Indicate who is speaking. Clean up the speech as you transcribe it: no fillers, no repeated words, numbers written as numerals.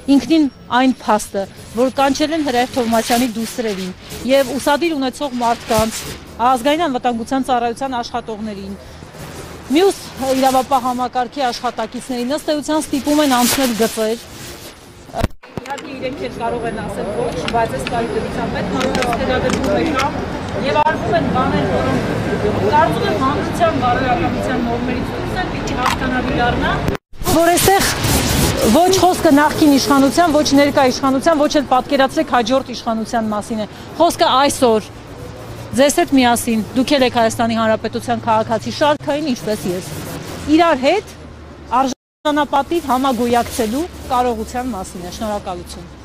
Speaker 1: ինքնին այն փաստը, որ կանչել են Հրայր Թովմասյանի դուստրերին եւ ուսադիր ունեցող մարդկանց, ազգային անվտանգության ծառայության աշխատողներին, մյուս իրավապահ համակարգի աշխատակիցներին ըստ էության ստիպում են անցնել գծեր։ Իհարկե իրենք էլ կարող են ասել ոչ, բայց այս կարիքության պետք մանրամասնություն է եւ արվում են բաներ, որոնք կարծում եմ հանրության բարոյականության նորմերից դուրս են, պիտի հասկանալի դառնա, որ այստեղ ոչ խոսքը նախկին իշխանության, ոչ ներկա իշխանության, ոչ էլ պատկերացրեք հաջորդ իշխանության մասին է։ Խոսքը այսօր ձեզ հետ միասին, դուք եք Հայաստանի Հանրապետության քաղաքացի շարքային, ինչպես ես, իրար հետ արժանապատիվ համագոյակցելու կարողության մասին է։ Շնորհակալություն։